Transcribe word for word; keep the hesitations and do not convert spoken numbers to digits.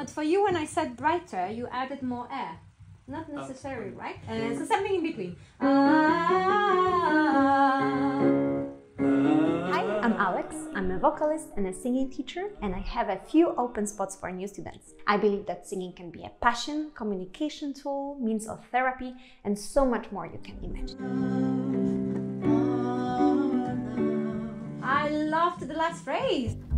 But for you, when I said brighter, you added more air. Not necessary, right? Uh, so something in between. Uh, Hi, I'm Alex. I'm a vocalist and a singing teacher, and I have a few open spots for new students. I believe that singing can be a passion, communication tool, means of therapy, and so much more you can imagine. I loved the last phrase.